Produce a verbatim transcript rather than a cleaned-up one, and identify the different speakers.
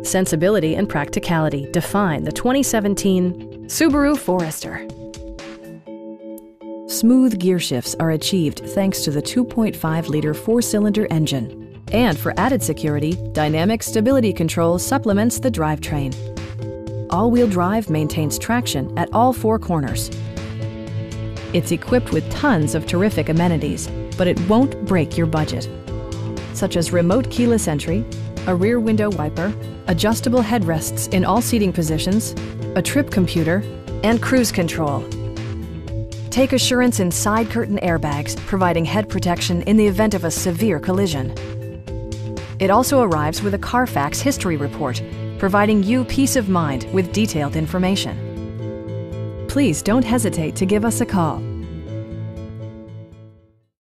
Speaker 1: Sensibility and practicality define the twenty seventeen Subaru Forester. Smooth gear shifts are achieved thanks to the two point five liter four-cylinder engine. And for added security, dynamic stability control supplements the drivetrain. All-wheel drive maintains traction at all four corners. It's equipped with tons of terrific amenities, but it won't break your budget, such as remote keyless entry, a rear window wiper, adjustable headrests in all seating positions, a trip computer, and cruise control. Take assurance in side curtain airbags, providing head protection in the event of a severe collision. It also arrives with a Carfax history report, providing you peace of mind with detailed information. Please don't hesitate to give us a call.